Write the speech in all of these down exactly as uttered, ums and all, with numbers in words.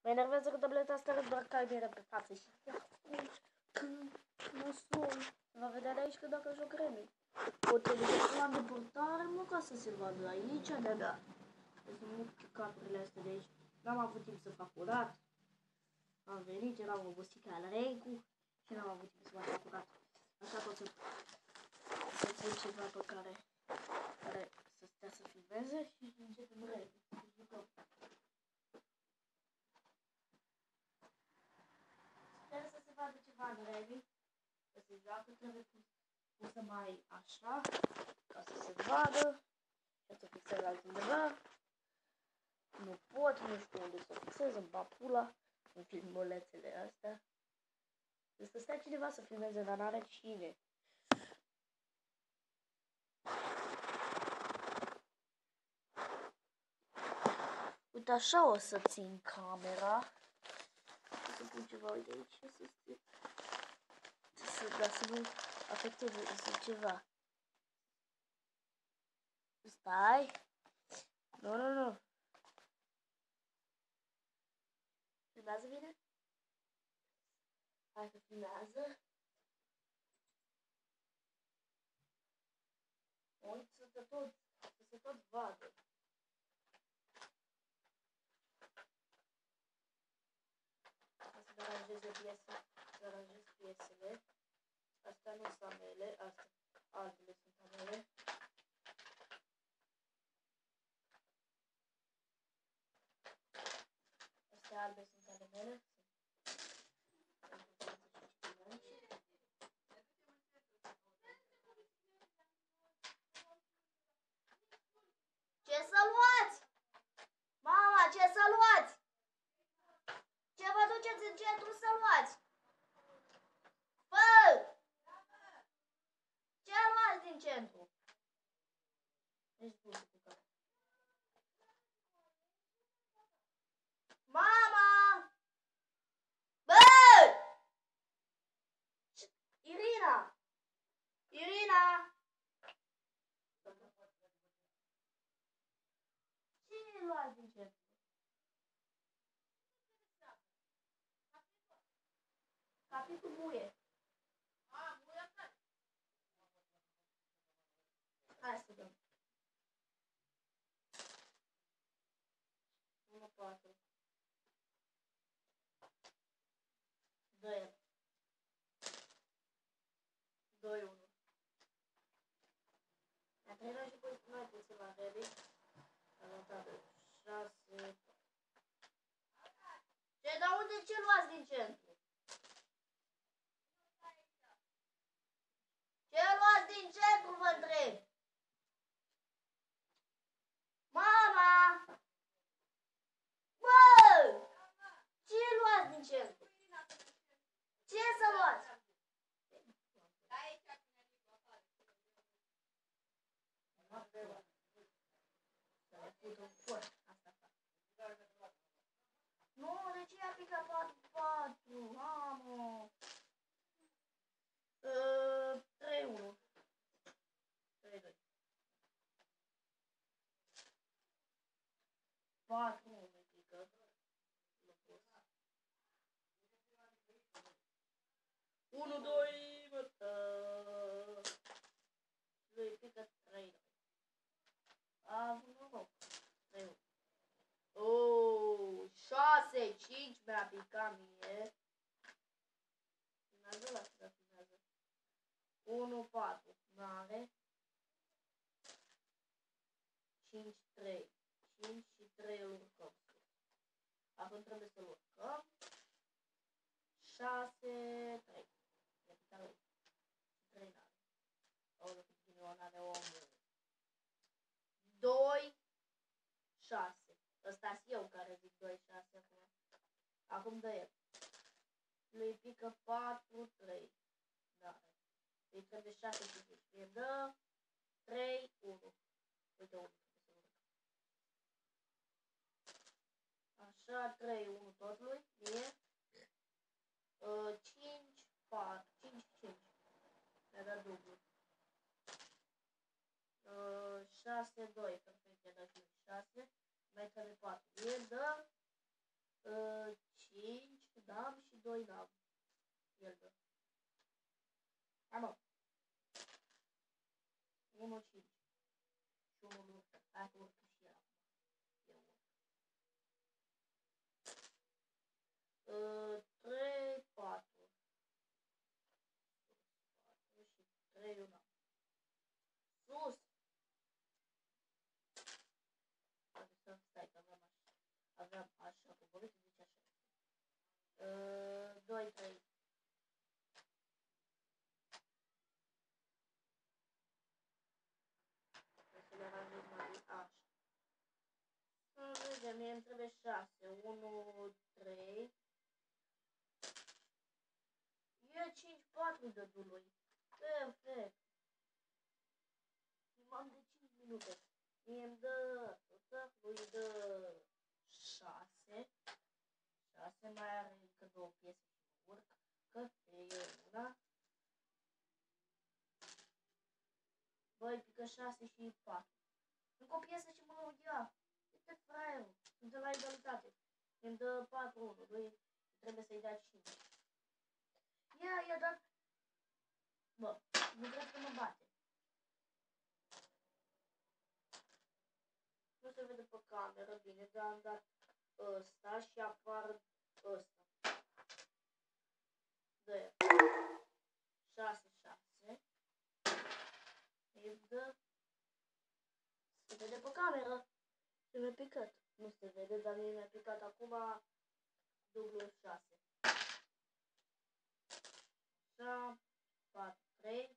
Mă enervează că tableta asta are doar cameră pe față și când mă sun, va vedea de aici că dacă joc Remy. O trebuie să pun la deportare, mă, ca să se vadă aici, de-abia. Deci să mă capurile astea de aici. N-am avut timp să fac curat. Am venit, eram obosit ca la Rencu și n-am avut timp să mai fac curat. Așa că o să, să țin ceva pe care, care să stea să filmeze și începem Remy. Sper să se vadă ceva în Remy. Să se joacă, trebuie pusă mai așa, ca să se vadă. Și să fixez altundeva. Nu pot, nu știu unde să fixez, în papula, în filmulețele astea. Deci să stea cineva să filmeze, dar n-are cine. Uite, așa o să țin camera. O să pun ceva, uite aici, să stea. Să, dar să nu afecteze ceva. Stai. Nu, nu, nu. Filmează bine? Hai că filmează. Uite să se tot, să se tot vadă. Să aranjeze piese, să aranjez piesele. Astea nu sunt ale mele, astea altele sunt ale mele. Astea albe sunt ale mele. Ce să luați? Mama, ce să luați? Ce vă duceți în centru să luați? Bă! Ce luați din centru? Ești bun cu care. Mama! Bă! Irina! Irina! Ce luați din centru? Capitul muie. A, muie care? Hai să dăm. unu patru. doi doi unu. A treia și pui mai puțin la Remy. Am dat șase. Ce, dar unde ce luați din centru? Ce luați din centru, vă întreb? Mama! Bă! Ce luați din centru? Ce să luați? Nu, de ce a picat patru patru? Mamă! trei unu. trei doi. patru unu pică. unu doi, bătă. Lui pică trei doi. A avut noroc. trei unu. Oh, șase cinci mi-a picat mie. Filmează la asta, filmează. unu patru, n-are. cinci trei. cinci și trei îl urcăm. Acum trebuie să-l urcăm. șase trei. Mi-a picat lui. trei n-are. O, cât ghinion are omul. doi șase. Ăsta-s eu care zic doi șase acum. Acum dă el. Lui pică patru trei. Da. Îi trebuie șase și cinci. Mie dă trei unu. Uite unu. Așa, trei unu tot lui. Mie. Uh, cinci patru. cinci cinci. Mi-a dat dublu. Uh, șase doi. Perfect, mi-a dat și șase. Mai trebuie patru. Mie dă uh, doi n-am. El dă. Hai mă. unu cinci. Și unul urcă. Hai că urcă și el acum. Eu urc. Uh, trei patru. patru și trei eu n-am. Sus! Să stai că aveam așa. Aveam așa coborât, zice așa. Uh, doi trei. Să le aranjez mai așa. Să vedem, mie îmi trebuie șase. unu trei. E cinci patru de dului. Perfect. M-am de cinci minute. Mie îmi dă tot, lui dă șase. șase, mai are încă două piese și mă urc. Că e una. Băi, pică șase și patru. Încă o piesă și mă ia. Este fraierul. Suntem la egalitate. Îmi dă patru unu. Lui trebuie să-i dea cinci. Ia, i-a dat. Bă, nu cred că mă bate. Nu se vede pe cameră, bine, dar am dat ăsta și apar ăsta. Dă șase șase. Îi dă. Se vede pe cameră. Se mi-a picat. Nu se vede, dar mie mi-a picat acum dublu șase. Așa, patru trei.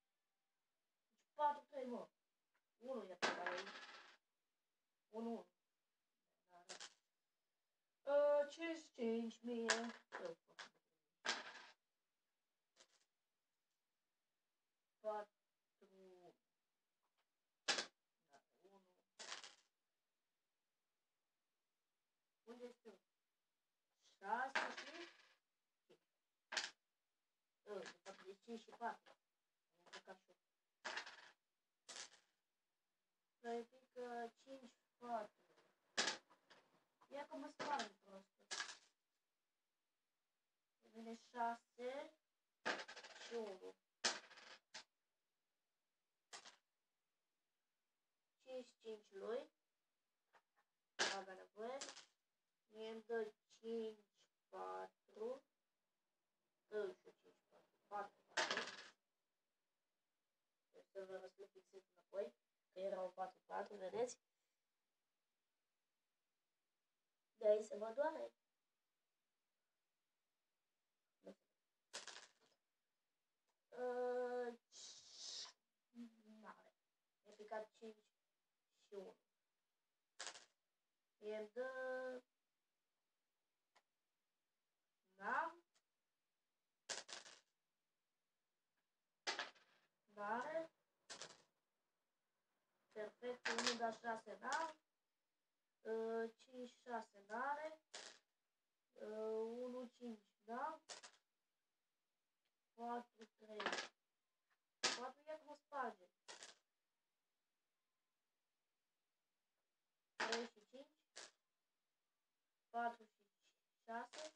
patru trei, mă. unu e pe care aici. unu unu. Uh, cinci cinci mie. Eu fac. patru unu. Unde este? șase și cinci. Uh, de fapt de cinci și patru. Am încercat și eu. Să pică cinci patru. Ia că mă sparg prostă. Vine șase și unu. cinci cinci lui. Avea nevoie. Mie îmi dă cinci patru. Dă și cinci patru. patru patru. Deci să vă răspund fixez înapoi. Că erau patru patru, vedeți? De aici se vă doare. Uh, N-are. Mi-a picat cinci și unu. Mie dă... N-am. N-are. Perfect. unu da șase n-am. Uh, cinci șase n-are. Uh, unu cinci n-am. patru trei. patru e cum sparge. trei și cinci. patru și șase.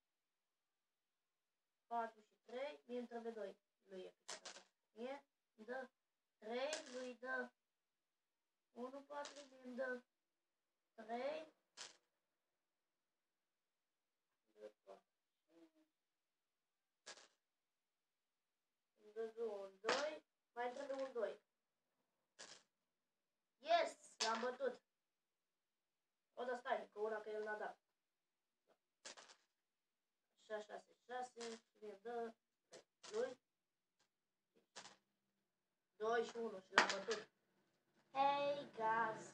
patru și trei. Mie îmi trebuie doi. Lui e picat așa. Mie îmi dă trei. Lui dă unu patru. Mie îmi dă trei. Îmi dă un doi. Mai trebuie un doi. Yes! L-am bătut. O, da, stai, că una că el n-a dat. Așa, șase, șase. Și mi-e dă lui. doi și unu și l-am bătut. Hey, guys!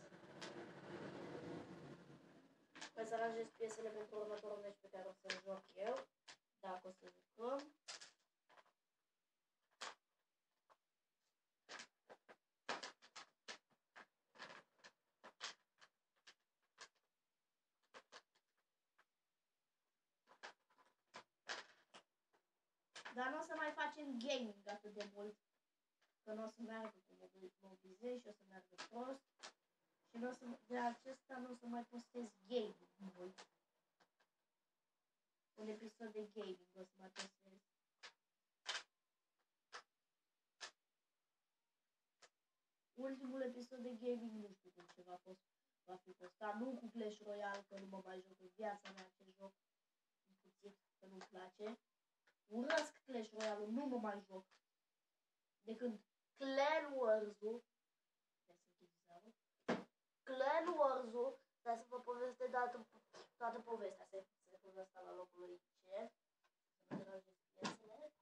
Păi să aranjez piesele pentru următorul meci pe care o să-l joc eu. Dacă o să jucăm. Dar nu o să mai facem gaming atât de mult. Că nu o să meargă cu mobilizez și o să meargă prost. Și nu o să, de acesta nu o să mai postez gaming mult. un episod de gaming, o să mă testez. Ultimul episod de gaming, nu știu cum ce va, fost, va fi postat, nu cu Clash Royale, că nu mă mai joc în viața mea acest joc, puțin, că nu-mi place. Urăsc Clash Royale, nu mă mai joc. De când Clan Wars-ul, Clan Wars-ul, dar să vă poveste toată, toată povestea, să se povestea la locul lui ce, să mă deranjez piețele.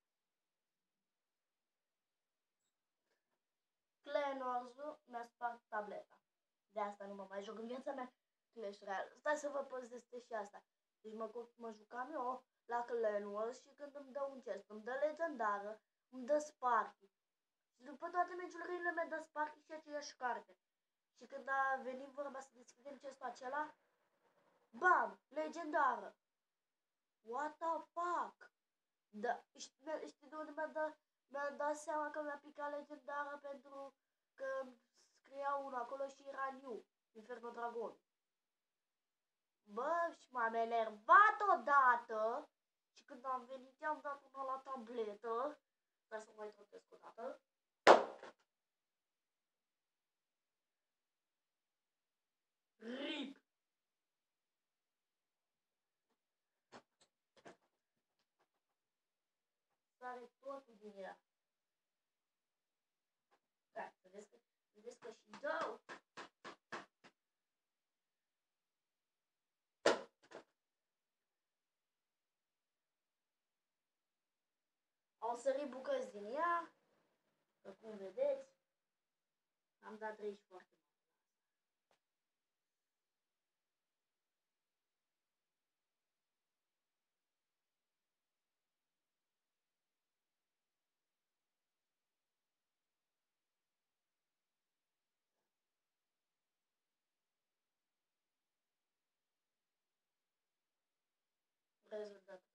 Clan Wars-ul mi-a spart tableta. De asta nu mă mai joc în viața mea Clash Royale. Stai să vă povestesc și asta. Deci mă, mă jucam eu la Clan Wars și când îmi dă un chest, îmi dă legendară, îmi dă Sparky. Și după toate meciurile mi-a dat Sparky și aceeași carte. Și când a venit vorba să deschidem chestul acela, bam, legendară. What the fuck? Da, știi, știi de unde mi-a dat, mi-a dat seama că mi-a picat legendară? Pentru că scria unul acolo și era New, Inferno Dragon. Bă, și m-am enervat odată și când am venit i-am dat una la tabletă. Dar să mai trotesc o dată. RIP! Sare totul din ea. Da, vedeți că, vedeți că și dau. Au sărit bucăți din ea. Că cum vedeți, am dat trei și foarte mult. Rezultat.